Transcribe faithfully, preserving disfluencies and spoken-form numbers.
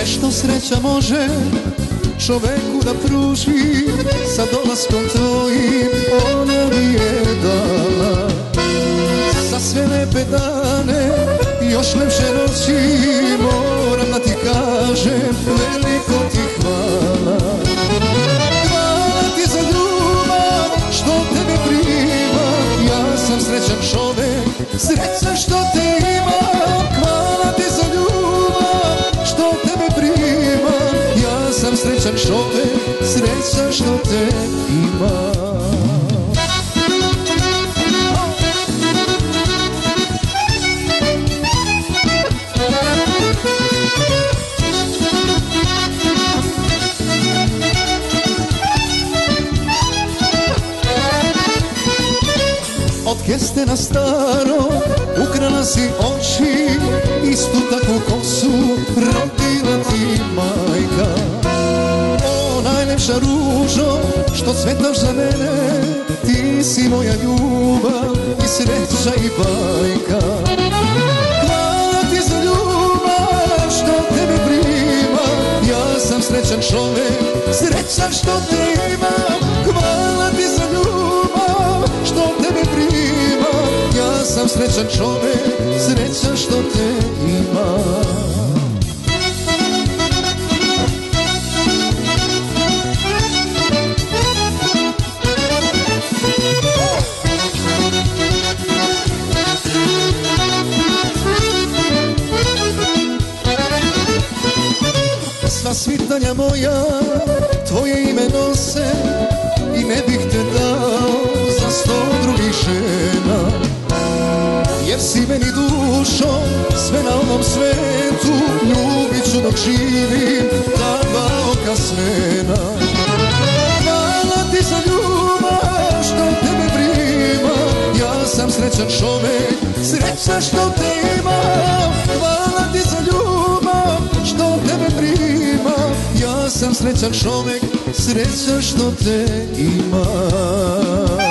Sve što sreća može čoveku da pruži, sa dolaskom tvojim ona mi je dala. Za sve lepe dane, još lepše noći, moram da ti kažem, veliko ti hvala. Hvala ti za ljubav, što tebe primam, ja sam srećan čovek, srećan što te imam. Hvala ti za ljubav, što tebe primam, ja sam srećan čovek, srećan što te imam. Od keste na staro ukrala si oči, istu takvu kosu rodila ti majka. O najlepša ružo što cvetaš za mene, ti si moja ljubav i sreća i bajka. Hvala ti za ljubav što tebe primam, ja sam srećan čovek, srećan što te imam. Hvala ti za ljubav što tebe primam, ja sam srećan čovek, srećan što te imam. Sva svitanja moja tvoje ime nose i ne bih te dao za sto drugih žena, jer si meni dušo sve na ovom svetu, ljubit ću dok živim ta dva oka smena. Hvala ti za ljubav što tebe primam, ja sam srećan čovek, srećan što te imam. Hvala ti za ljubav što tebe primam, ja sam srećan čovek, srećan što te imam.